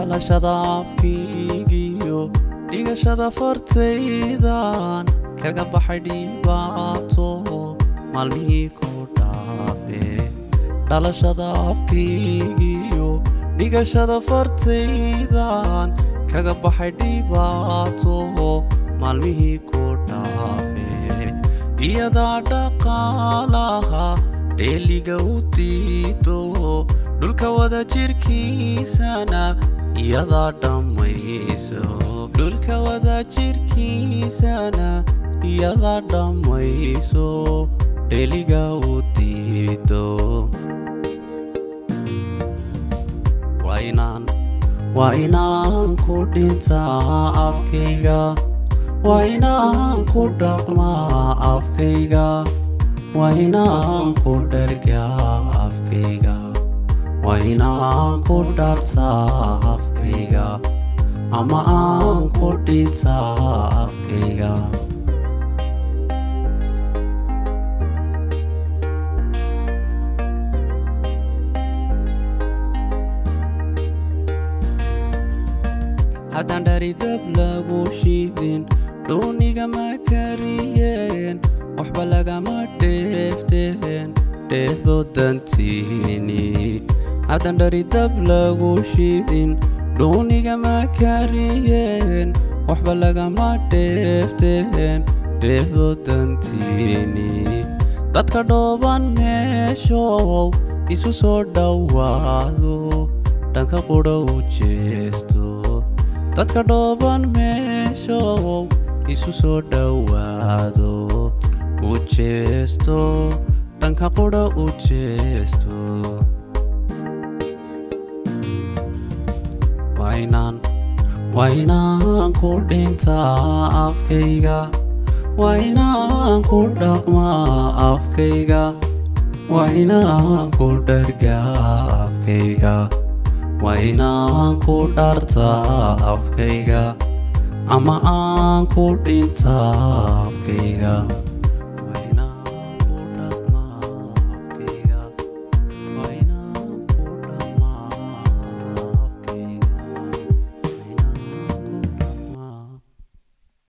dhalashada afkaygiyo dhigashada fartaydan kaga baxay dhibaato maalmihii ku dhaafe dhalashada afkaygiyo dhigashada fartaydan kaga baxay dhibaato maalmihii ku dhaafe iyada dhaqaalaha dheeliga u diido dhulka wada jirkiisana iyada dhammayso dhulka wada jirkiisana iyada dhammayso dheeliga u diido waa inaan ku dhintaa afkayga waa inaan ku dhaqmaa afkayga waa inaan ku dhergaa afkayga waa inaan ku dhartaa afkayga ama aan ku dhintaa afkayga haddaan dhari dab lagu shidin dooniga ma kariyeen waxba lagama dheefteen dheehdo dantiini haddaan dhari dab lagu shidin dooniga ma kariyeen waxba lagama dheefteen dheehdo dantiini dadka dhooban meeshow isu soo dhowaado dhanka qudha u jeesto dadka dhooban meeshow isu soo dhowaado u jeesto dhanka qudha u jeesto waa inaan ku dhintaa afkayga waa inaan ku dhaqmaa afkayga waa inaan ku dhergaa afkayga waa inaan ku dhartaa afkayga ama aan ku dhintaa afkayga